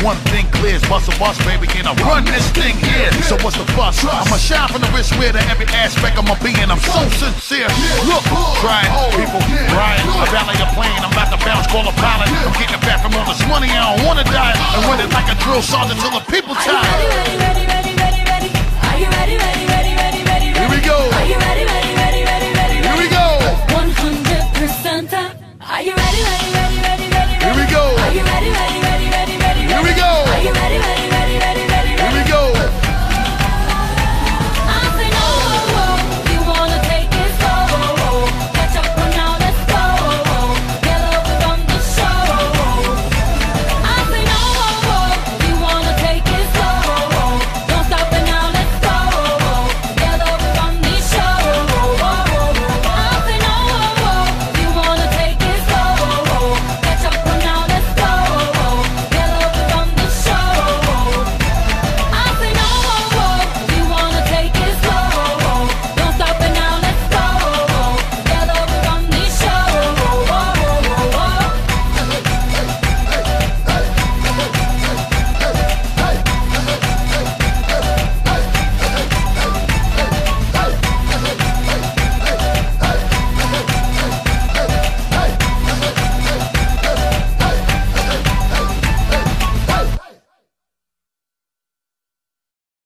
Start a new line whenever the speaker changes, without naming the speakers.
One thing clear is bust a bus, baby, and I run this thing here. So what's the fuss? I'ma shine from the wrist wear to every aspect of my being. I'm so sincere. Look, trying, people, Brian, I valet a plane. I'm about to bounce, call a pilot. I'm getting back from all this money, I don't wanna die. And run it like a drill sergeant till the people tired.
Are you ready, ready, ready, ready, ready? Are you ready, ready?